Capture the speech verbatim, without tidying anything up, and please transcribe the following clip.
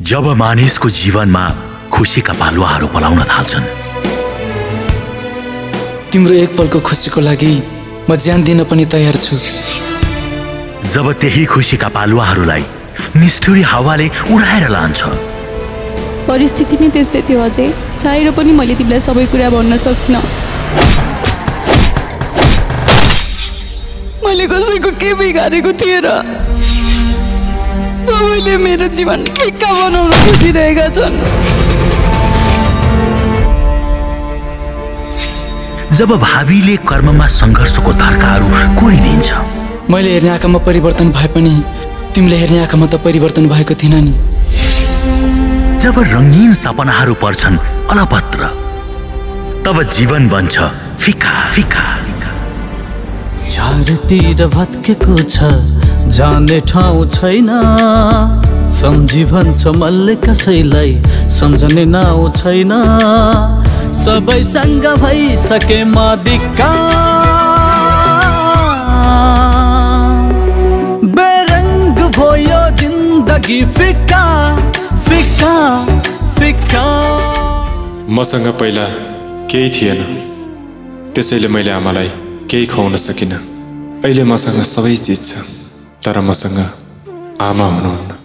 जब मानिसको जीवनमा खुशीका पालुवाहरू पलाउन थाल्छन्, तिम्रो एक पलको खुशीको लागि म ज्यान दिन पनि तयार छु। जब त्यही खुशीका पालुवाहरूलाई निष्ठुरी हावाले उडाएर लान्छ, परिस्थिति नै त्यस्तै थियो अजय। चाहेर पनि मैले तिमीलाई सबै कुरा भन्न सक्दिनँ। मैले कसैको के बिगारेको थिएँ र? सबैले मेरो जीवन फिक्का बनाउन खोजिरहेका छन्। जब भावीले कर्ममा सङ्घर्षको तर्कहरू कोरिदिन्छ, मैले हेर्ने आँखामा परिवर्तन भए पनि तिमीले हेर्ने आँखामा त परिवर्तन भएको थिएन नि। जब रङ्गीन सपनाहरू पर्छन् अलपत्र, तब जीवन बन्छ फिका फिका। चारतिर भत्केको छ, जाने ठाउँ छैन। सम्झी भन्छ मल्ले कसैलाई, सम्झने नाउँ छैन। सबैसँग भइसके म दिक्का, बेरङ्ग भयो जिन्दगी फिक्का फिक्का फिक्का। मसँग पहिला केही थिएन, त्यसैले मैले आमालाई केही खुवाउन सकिनँ। अहिले मसँग सबै चिज छ, तर मसँग आमा हुनुहुन्न।